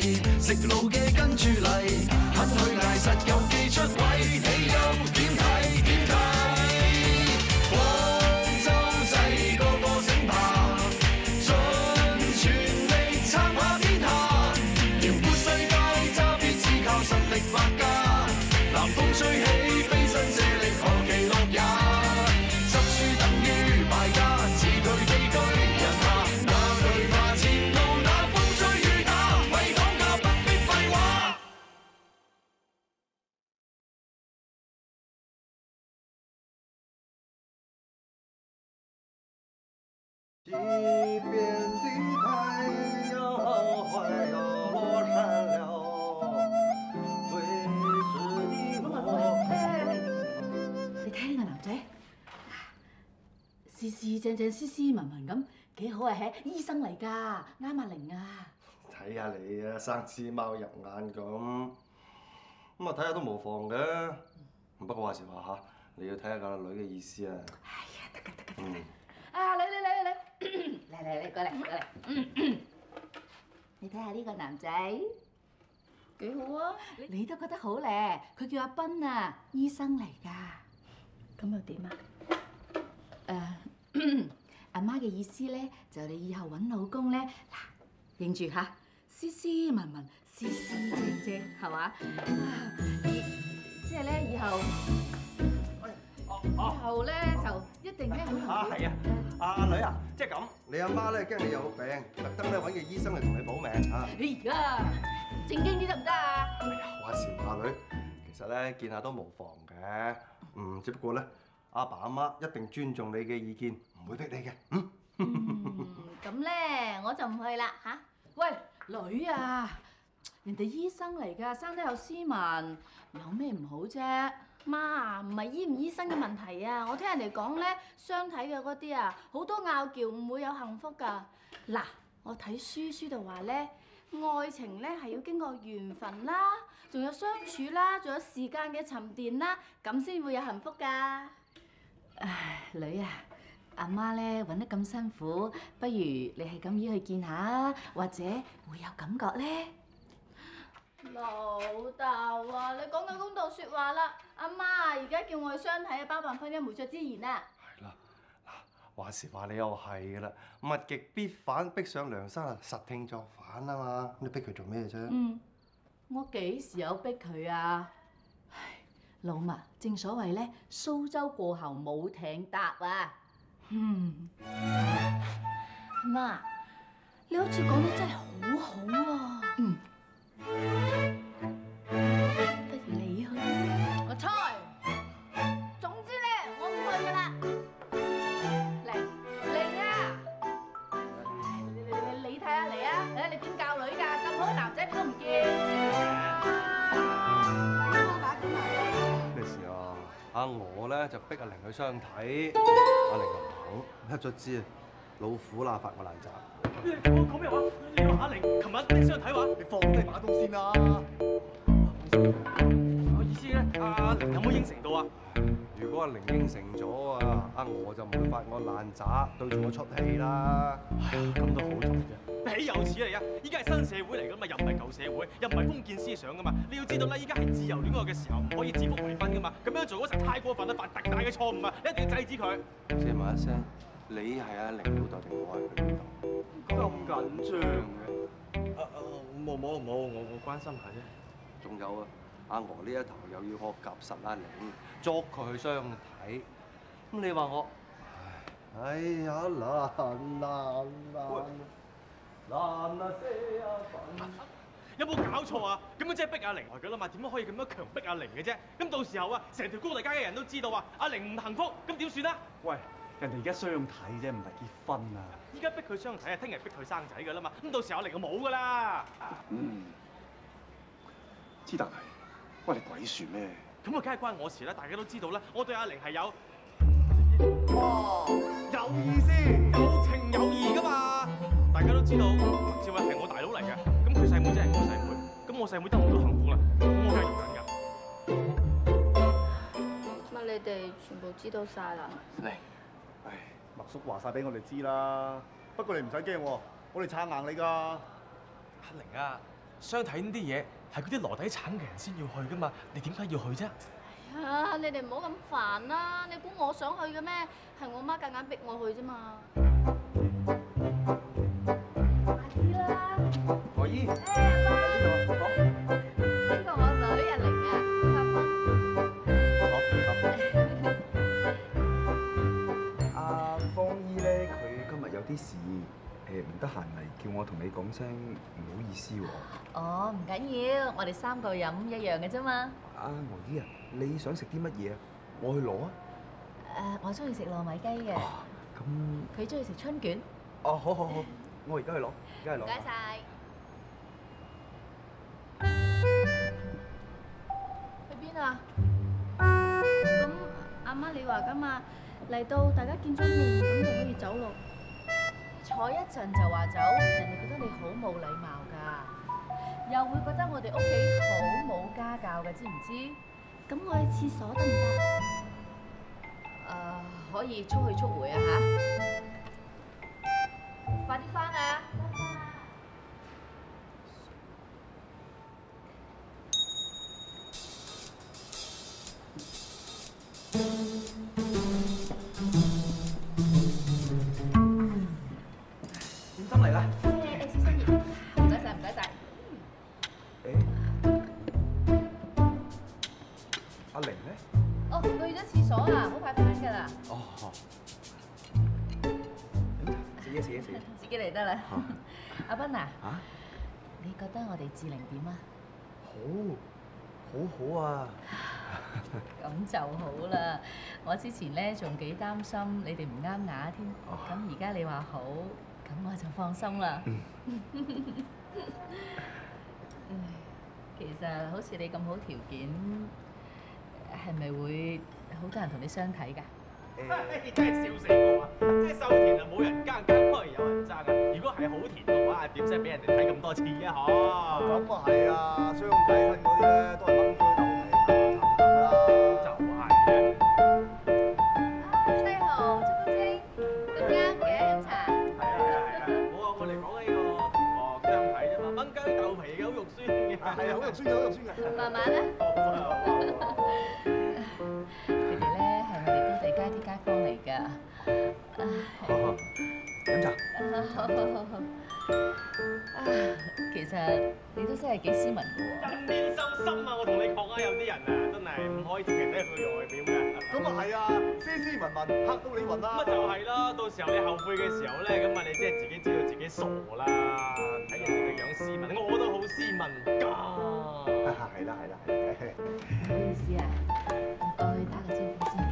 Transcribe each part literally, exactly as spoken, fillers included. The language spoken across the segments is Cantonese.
食路嘅跟住嚟，肯去捱實有機出位，你又點睇？點睇？廣州仔個個醒爬，盡全力撐下天下，遼闊世界揸 fit 只靠實力發家，南風吹起飛身借力何其樂也，執輸等於敗家，自退寄居人下，哪懼怕前路那風吹雨打，咪講價不必廢話。 西边的太阳快要落山了，为是你我。 你睇呢個男仔，斯斯正正、斯斯文文咁，幾好啊！係醫生嚟㗎，啱阿玲啊！ 睇下你啊，生隻貓入眼咁，咁啊睇下都無妨嘅。不過話時話嚇，你要睇下個女嘅意思啊。 哎呀，得㗎得㗎得嗯。 㗎！啊，嚟嚟嚟嚟嚟嚟嚟過嚟過嚟！你睇下呢個男仔幾好啊！你都覺得好咧？佢叫阿斌啊，醫生嚟㗎。咁又點啊？誒，阿媽嘅意思咧，就你以後揾老公咧，嗱，認住嚇，斯斯文文、斯斯正正，係嘛？即係咧，以後以後咧就一定咧會同啊係啊，阿阿女啊，即係咁，你阿媽咧驚你有病，特登咧揾個醫生嚟同你保命嚇。 哎呀，正經啲得唔得啊？ 哎呀，話時話女，其實咧見下都無妨嘅，嗯，只不過咧阿爸阿媽一定尊重你嘅意見，唔會逼你嘅，嗯。 嗯，咁咧我就唔去啦嚇。喂，女啊，人哋醫生嚟㗎，生得又斯文，有咩唔好啫？媽，唔係醫唔醫生嘅問題啊！我聽人哋講咧，相睇嘅嗰啲啊，好多拗撬，唔會有幸福㗎。嗱，我睇書書度話咧，愛情咧係要經過緣分啦，仲有相處啦，仲有時間嘅沉澱啦，咁先會有幸福㗎。唉，女啊，阿媽咧揾得咁辛苦，不如你係咁意去見下，或者會有感覺咧。老豆啊，你講緊公道説話啦！阿媽而家叫我去相睇啊，包辦婚姻媒妁之言啊！ 係啦，嗱，話時話你又係噶啦，物極必反，逼上梁山啊，實聽作反啊嘛！你逼佢做咩啫？ 嗯，我幾時有逼佢啊？唉，老麥，正所謂咧，蘇州過後冇艇搭啊！嗯，阿媽，你好似講得真係好好啊！嗯。不如你去，我猜。總之咧，我唔去噶啦。玲玲啊，你你你你睇下嚟啊！誒，你點教女㗎？咁好嘅男仔你都唔見。 咩事啊？阿我咧就逼阿玲去相睇，阿玲就唔肯，一咗知啊，老虎啦發我爛渣。 講講咩話？你話阿玲琴日逼相睇話？ 你放低把刀先啦！ 我意思咧，阿玲有冇應承到啊？ 如果阿玲應承咗啊，阿我就唔會發我爛渣，對住我出氣啦。 哎呀，咁都好做啫。豈有此理啊！依家係新社會嚟噶嘛，又唔係舊社會，又唔係封建思想噶嘛。你要知道啦，依家係自由戀愛嘅時候，唔可以指腹為婚噶嘛。咁樣做嗰時太過分啦，犯特大嘅錯誤啊！你一定要制止佢。 借埋一聲，你係阿玲老豆定我係佢老豆？ 咁緊張嘅？啊啊，冇冇冇，我我關心下啫。 仲有啊，阿娥呢一頭又要我夾實阿玲，捉佢去相睇。咁你話我？哎呀，難難難難啊些啊笨！ 有冇搞錯啊？咁樣即係逼阿玲來㗎啦嘛，點樣可以咁樣強逼阿玲嘅啫？咁到時候啊，成條高大街嘅人都知道啊，阿玲唔幸福，咁點算啊？喂，人哋而家相睇啫，唔係結婚啊！依家逼佢相睇啊，聽日逼佢生仔㗎啦嘛，咁到時候阿玲就冇㗎啦。 嗯，之但係，關你鬼事咩？ 咁啊，梗係關我事啦！大家都知道啦，我對阿玲係有哦有意思、有情有義㗎嘛。大家都知道，麥志偉係我大佬嚟嘅，咁佢細妹真係我細妹，咁我細妹得唔到幸福啦，咁我梗係要緊㗎。 乜你哋全部知道晒啦？ 嚟， 唉，麥叔話晒俾我哋知啦。不過你唔使驚喎，我哋撐硬你㗎。 阿玲啊， 相睇呢啲嘢係嗰啲籮底橙嘅人先要去噶嘛，你點解要去啫？ 啊！你哋唔好咁煩啦！你估我想去嘅咩？係我媽夾硬逼我去啫嘛。快啲啦！ 何姨， 誒，呢個我女阿玲啊，阿阿芳姨咧，佢今日有啲事，誒唔得閒嚟，叫我同你講聲唔好意思喎。 哦，唔緊要，我哋三個飲一樣嘅啫嘛。 阿何姨啊，你想食啲乜嘢啊？我去攞啊。 誒，我中意食糯米雞嘅。 咁佢中意食春卷。 哦，好好好，我而家去攞，而家去攞。 唔該晒。去邊啊？咁阿媽你話㗎嘛，嚟到大家見咗面咁就可以走咯。 坐一陣就話走，人哋覺得你好冇禮貌㗎，又會覺得我哋屋企好冇家教嘅，知唔知？ 咁我去廁所得唔得？ 誒，可以速去速回啊嚇！快啲翻啊！ 點心嚟啦？ 誒誒，小心啲，唔該晒，唔該晒。 誒，阿玲咧？ 哦，佢去咗廁所啊，好快翻㗎啦。 哦。食嘢食嘢食嘢。 自己嚟得啦。阿斌啊， 嚇？ 你覺得我哋志玲點啊？ 好，好好啊！ 咁就好啦。我之前咧仲幾擔心你哋唔啱牙添，咁而家你話好，咁我就放心啦。其實好似你咁好條件，係咪會好多人同你相睇㗎？ 真係笑死我啊！即係秀田啊，冇人耕，耕開有人爭啊！如果係好田嘅話，點使俾人哋睇咁多次啊？嗬！ 咁啊係啊，相睇親嗰啲咧都係掹居鬥皮，慘慘啦。 就係啫。 西豪、竹高清，都啱嘅飲茶。 係啊係啊係啊！冇啊，我哋講緊呢個田螺相睇啫嘛，掹雞鬥皮嘅好肉酸嘅。 係啊，好肉酸嘅，好肉酸嘅。 慢慢啦。 佢哋咧係我哋高地街啲街坊嚟㗎。 飲茶。 啊，其實你都真係幾斯文㗎喎。 人面獸心啊！我同你講啊，有啲人啊，真係唔可以淨係睇佢外表嘅。 咁啊係啊，斯斯文文，嚇到你暈啦。 咁啊就係啦，到時候你後悔嘅時候咧，咁啊你即係自己知道自己傻啦。睇人哋嘅樣斯文，我都好斯文㗎。 係啦係啦係。 唔好意思啊，我過去打個招呼先。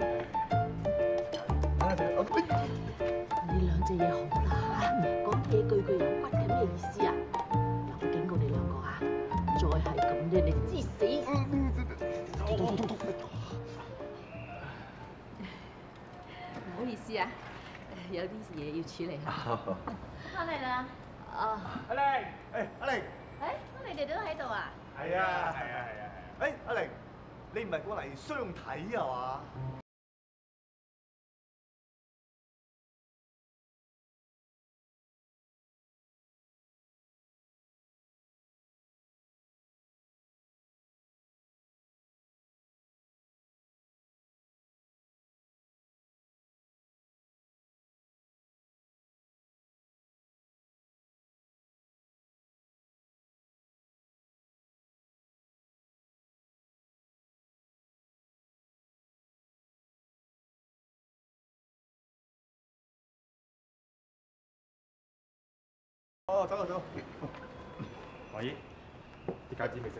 你兩隻嘢好啦，講嘢句句有骨嘅咩意思啊？有警告你兩個啊，再係咁咧，你知死！唔好意思啊，有啲嘢要處理下。 翻嚟啦。 啊， 阿玲， 誒，阿玲。 誒，你哋都喺度啊？ 係啊係啊係啊。 誒，阿玲，你唔係過嚟相睇啊嘛？哦，走啦走。 何姨，啲戒指未食？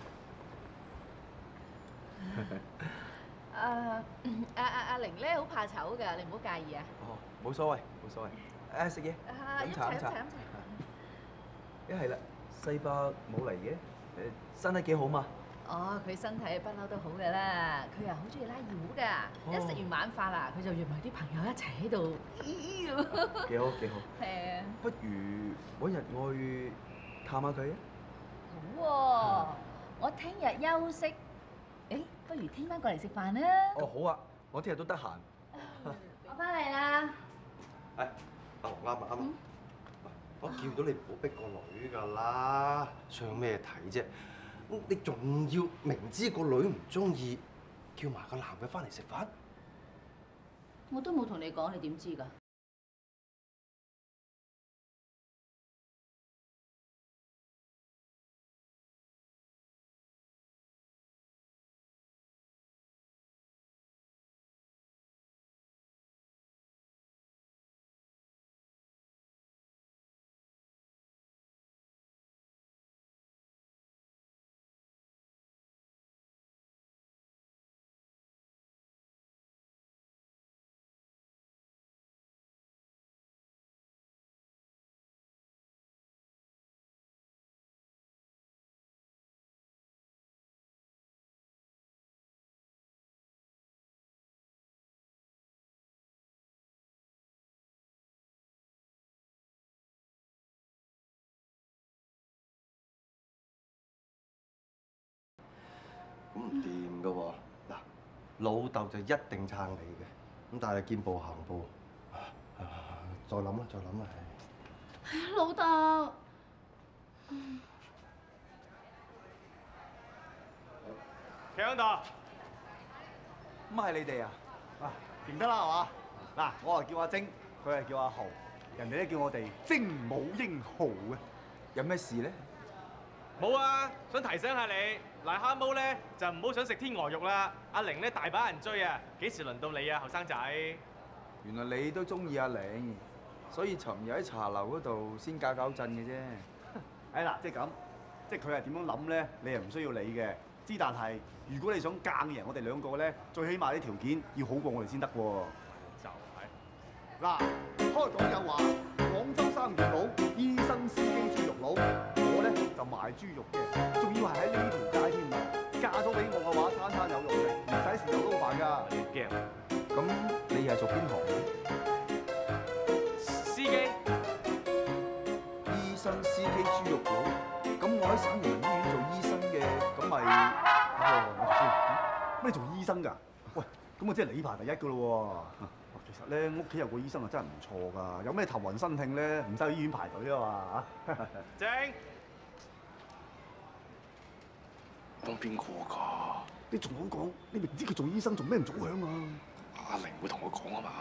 誒，阿阿阿玲咧好怕醜㗎，你唔好介意啊。 哦，冇所謂，冇所謂。誒，食嘢。 啊， 飲茶飲茶。一係啦，世伯冇嚟嘅，誒，身體幾好嘛？ 哦，佢身體不嬲都好㗎啦，佢又好中意拉二胡㗎。一食完晚飯啦，佢就約埋啲朋友一齊喺度，咦咁。 幾好幾好。 係啊。 不如嗰日我去探下佢啊？ 好喎，我聽日休息，誒，不如聽晚過嚟食飯啦。 哦，好啊，我聽日都得閒。 我翻嚟啦。 誒，阿紅啱啊啱啊。 我叫咗你唔好逼個女㗎啦，上咩睇啫？你仲要明知個女唔中意，叫埋個男嘅翻嚟食飯？ 我都冇同你講，你點知㗎？ 咁唔掂㗎喎！嗱，老豆就一定撐你嘅，咁但係見步行步，再諗啦，再諗啦， 唉，老豆， 企喺度。 咁係你哋啊？ 啊，認得啦係嘛？嗱，我係叫阿晶，佢係叫阿豪，人哋咧叫我哋精武英豪嘅。 有咩事咧？ 冇啊，想提醒下你，癩蝦毛咧就唔好想食天鵝肉啦。阿玲咧大把人追啊，幾時輪到你啊，後生仔？ 原來你都中意阿玲，所以尋日喺茶樓嗰度先搞搞震嘅啫。 誒嗱，即係咁，即係佢係點樣諗咧？你係唔需要理嘅。之但係，如果你想硬贏我哋兩個咧，最起碼啲條件要好過我哋先得喎。 就係、 嗱，開講有話，廣州生魚佬、醫生、司機、豬肉佬，我咧就賣豬肉嘅，仲要係喺呢條街添啊！嫁咗俾我嘅話，餐餐有肉食，唔使豉油撈飯㗎。 你驚？ 咁你係做邊行嘅？ 司機、 醫生、司機、豬肉佬。咁我喺省人民醫院做醫生嘅，咁咪哦，我先，乜你做醫生㗎？喂，咁我即係你排第一㗎咯喎！其實咧，屋企有個醫生啊，真係唔錯㗎。有咩頭暈身㷫咧，唔使去醫院排隊啊嘛嚇。 正。 幫邊個㗎？ 你仲好講？你明知佢做醫生，做咩唔早響啊？ 阿玲會同我講啊嘛。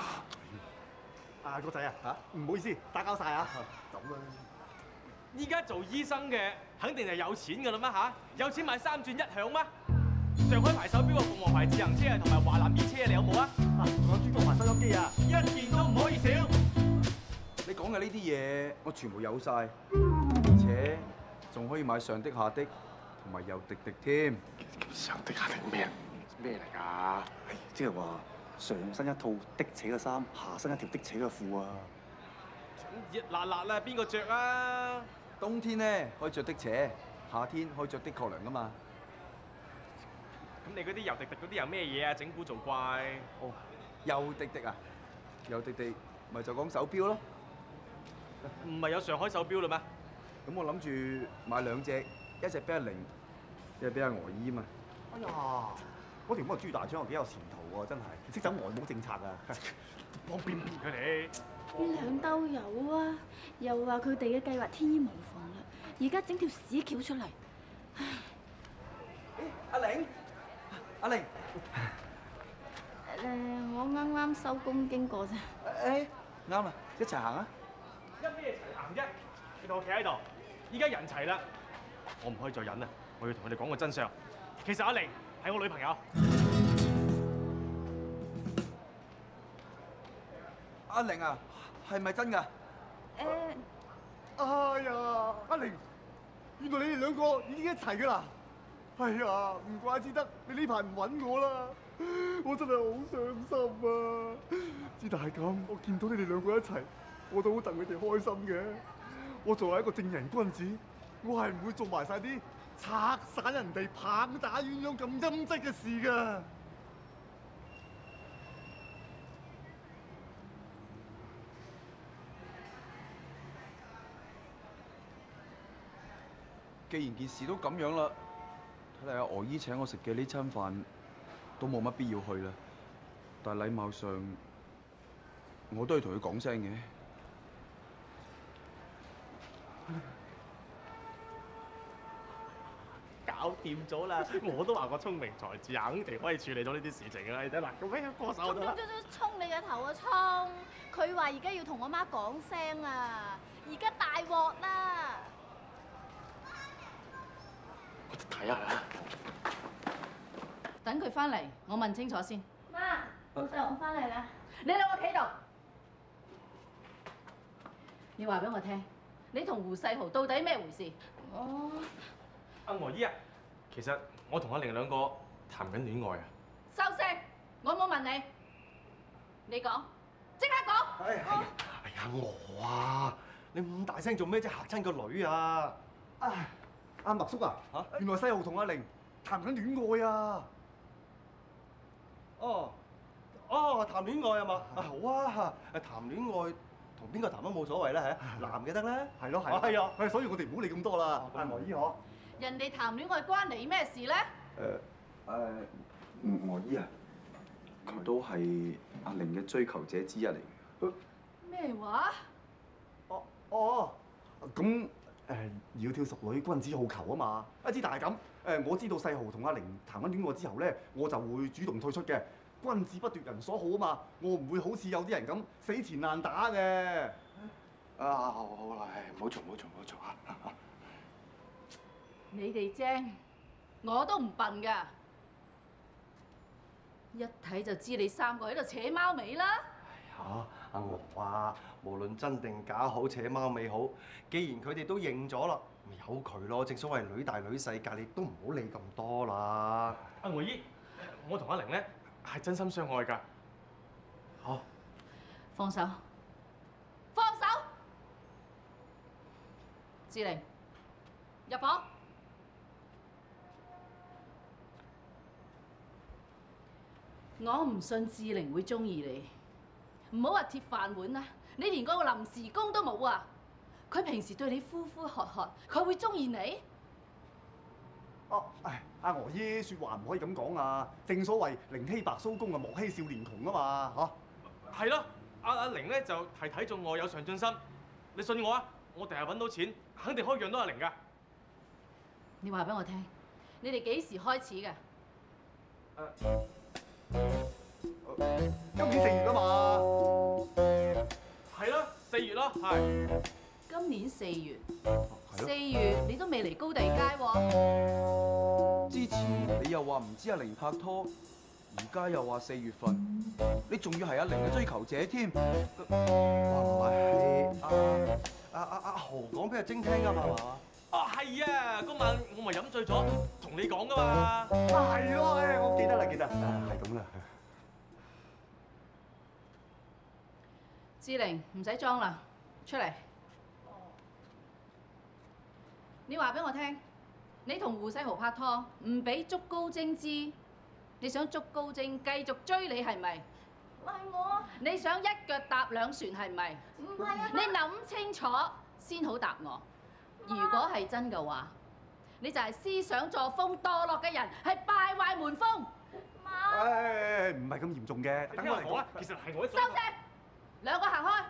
啊，個仔啊，嚇，唔好意思，打攪晒啊。走啦。 依家做醫生嘅肯定係有錢㗎啦咩嚇？有錢買三轉一響咩？上海牌手錶啊，鳳凰牌自行車啊，同埋華南熱車啊，你有冇啊？ 啊，仲有珠江牌收音機啊， 一件都唔可以少。 你講嘅呢啲嘢，我全部有晒，而且仲可以買上的下的，同埋有滴滴添。 上的下的咩咩嚟㗎？ 即係話上身一套的扯嘅衫，下身一條的扯嘅褲啊！ 熱辣辣啦，邊個着啊？ 冬天咧可以着的扯，夏天可以着的確涼噶嘛。 咁你嗰啲油滴滴嗰啲有咩嘢啊？整蠱做怪？ 哦，又滴滴啊，又滴滴，咪就講手錶咯。 唔係有上海手錶啦咩？ 咁我諗住買兩隻，一隻俾阿玲，一隻俾阿娥姨嘛。 哎呀，嗰條咁嘅豬大腸又幾有前途喎，真係識走外母政策啊！ 幫邊邊佢哋？ 呢兩兜友啊，又話佢哋嘅計劃天衣無縫啦，而家整條屎橋出嚟，唉！ 阿玲，阿玲， 誒，我啱啱收工經過啫。 誒，啱啦，一齊行啊！ 一咩齊行啫？你同我企喺度，依家人齊啦，我唔可以再忍啦，我要同佢哋講個真相。其實阿玲係我女朋友。 阿玲啊，係咪真㗎？ 誒， 哎呀，阿玲，原來你哋兩個已經一齊㗎啦！哎呀，唔怪之得你呢排唔揾我啦，我真係好傷心啊！之但係咁，我見到你哋兩個一齊，我都好戥你哋開心嘅。我作為一個正人君子，我係唔會做埋晒啲拆散人哋、棒打鴛鴦咁陰質嘅事㗎。 既然件事都咁樣啦，睇嚟阿娥姨請我食嘅呢餐飯都冇乜必要去啦。但係禮貌上，我都要同佢講聲嘅。 搞掂咗啦！我都話個聰明才智肯定可以處理到呢啲事情㗎啦！你睇嗱，咁樣過手就啦。 衝你嘅頭啊！衝！佢話而家要同我媽講聲啊！而家大鑊啦！ 我睇下啦。 等佢翻嚟，我問清楚先。 媽，老細我翻嚟啦。 你兩個企度，你話俾我聽，你同胡世豪到底咩回事？ 我阿娥姨啊，其實我同阿玲兩個談緊戀愛啊。 收聲！我冇問你，你講，即刻講。 哎呀，哎呀，我啊，你咁大聲做咩啫？嚇親個女啊！ 啊，阿麥叔啊， 嚇原來世豪同阿玲談緊戀愛啊！ 哦，哦，談戀愛啊嘛，啊好啊，誒談戀愛同邊個談都冇所謂啦嚇，男嘅得啦。 係咯係。 係啊， 係，所以我哋唔好理咁多啦。阿娥姨嗬。 人哋談戀愛關你咩事咧？ 誒誒，娥姨啊，佢都係阿玲嘅追求者之一嚟嘅。 咩話？ 哦哦，咁誒窈窕淑女，君子好逑啊嘛。一之但係咁誒，我知道世豪同阿玲談緊戀愛之後咧，我就會主動退出嘅。君子不奪人所好啊嘛，我唔會好似有啲人咁死纏爛打嘅。 啊，好好啦，唔好嘈，唔好嘈，唔好嘈啊！ 你哋精，我都唔笨㗎，一睇就知你三個喺度扯貓尾啦。 嚇，阿娥啊，無論真定假好，扯貓尾好，既然佢哋都認咗啦，咪由佢咯。正所謂女大女世界，你都唔好理咁多啦。 阿娥姨，我同阿玲咧係真心相愛㗎。 嚇， 放手，放手！志玲，入房。我唔信志玲會中意你，唔好話鐵飯碗啦，你連嗰個臨時工都冇啊！佢平時對你呼呼喝喝，佢會中意你？ 哦，唉，阿娥姨，説話唔可以咁講啊！正所謂寧欺白鬚公啊，莫欺少年窮啊嘛，嚇。 係咯，阿阿玲咧就係睇中我有上進心，你信我啊！我第日揾到錢，肯定可以養到阿玲㗎。 你話俾我聽，你哋幾時開始㗎？ 誒。今年四月啊嘛， 係咯，四月咯，係。 今年四月，四月你都未嚟高地街喎。 之前你又話唔知阿玲拍拖，而家又話四月份，你仲要係阿玲嘅追求者添。 話唔係係阿阿阿阿豪講俾阿晶聽㗎嘛？係嘛？ 啊係啊，嗰晚我咪飲醉咗，同你講㗎嘛。 係咯，誒我記得啦，記得，係咁啦。 志玲唔使裝啦，出嚟。你話俾我聽，你同胡世豪拍拖，唔俾竹高精知，你想竹高精繼續追你係咪？ 唔係我， 你想一腳踏兩船係咪？ 唔係啊！ 你諗清楚先好答我。如果係真嘅話，你就係思想作風墮落嘅人，係敗壞門風。 媽， 誒唔係咁嚴重嘅，等我嚟講啦。 其實係我一收聲，兩個行開。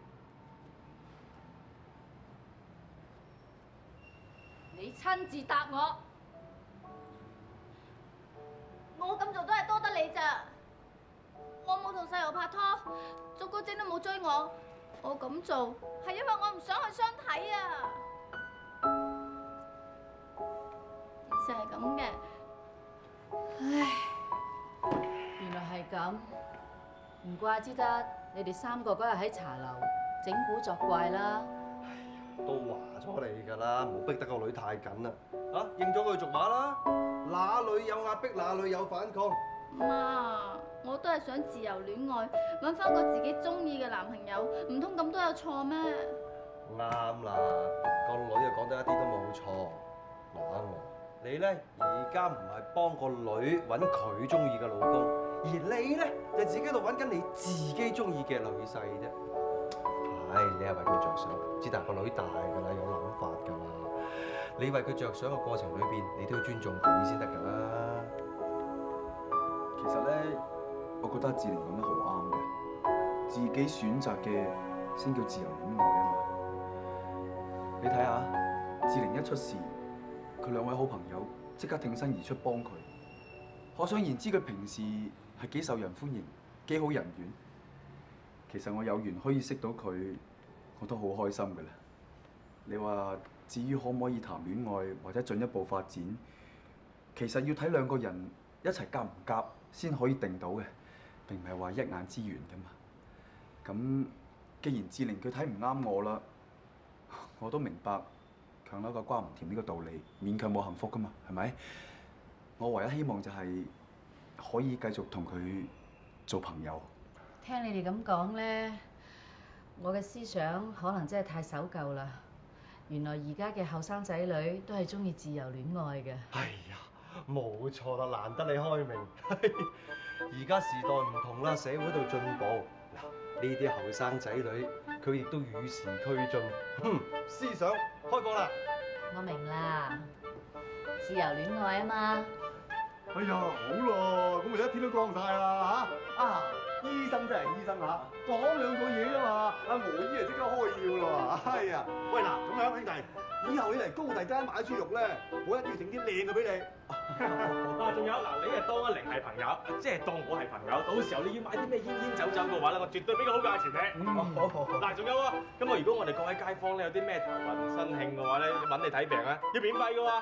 你親自答我。 我咁做都係多得你咋。我冇同細豪拍拖，竹高精都冇追我。我咁做係因為我唔想去相睇啊。其實係咁嘅。 唉，原來係咁，唔怪之得你哋三個嗰日喺茶樓整蠱作怪啦。 都話咗你㗎啦，唔好逼得個女太緊啦。嚇，應咗佢俗話啦，哪裏有壓迫，哪裏有反抗。 媽，我都係想自由戀愛，揾翻個自己中意嘅男朋友，唔通咁都有錯咩？ 啱啦，個女啊講得一啲都冇錯。嗱，我你咧而家唔係幫個女揾佢中意嘅老公，而你咧就自己喺度揾緊你自己中意嘅女婿啫。係，你係為佢着想，之但個女大㗎啦，有諗法㗎嘛。你為佢着想嘅過程裏邊，你都要尊重佢先得㗎啦。 其實咧，我覺得志玲講得好啱嘅，自己選擇嘅先叫自由戀愛啊嘛。你睇下，志玲一出事，佢兩位好朋友即刻挺身而出幫佢。可想而知，佢平時係幾受人歡迎，幾好人緣。其實我有緣可以識到佢，我都好開心㗎啦。你話至於可唔可以談戀愛或者進一步發展，其實要睇兩個人一齊夾唔夾先可以定到嘅，並唔係話一眼之緣㗎嘛。咁既然志玲佢睇唔啱我啦，我都明白強扭個瓜唔甜呢個道理，勉強冇幸福㗎嘛，係咪？我唯一希望就係可以繼續同佢做朋友。 聽你哋咁講咧，我嘅思想可能真係太守舊啦。原來而家嘅後生仔女都係中意自由戀愛嘅。 係呀，冇錯啦，難得你開明。而家時代唔同啦，社會度進步。嗱，呢啲後生仔女，佢亦都與時俱進，哼，思想開放啦。 我明啦，自由戀愛啊嘛。 哎呀，好咯，咁咪一天都光晒啦嚇！啊，醫生真係醫生嚇，講兩句嘢啊嘛，阿和醫就即刻開藥啦喎！哎呀，喂嗱，咁樣兄弟，以後你嚟高第間買豬肉咧，我一定要整啲靚嘅俾你。 啊，仲有嗱，你係當阿玲係朋友，即係當我係朋友，到時候你要買啲咩煙煙酒酒嘅話咧，我絕對俾個好價錢你。 嗯，好好好。 嗱，仲有喎，咁啊，如果我哋各位街坊咧有啲咩頭暈身慶嘅話咧，揾你睇病啊，要免費嘅喎。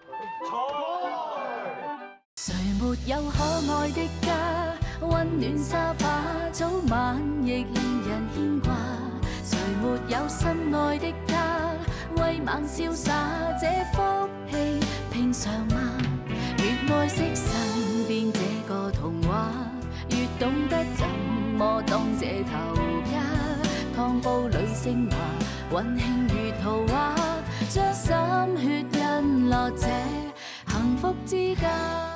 錯。 誰沒有可愛的家，溫暖沙發，早晚亦令人牽掛。誰沒有心愛的他，威猛瀟灑，這福氣平常嗎？越愛惜身邊這個童話，越懂得怎麼當這頭家。湯煲裏升華，溫馨如圖畫，將心血印落這幸福之家。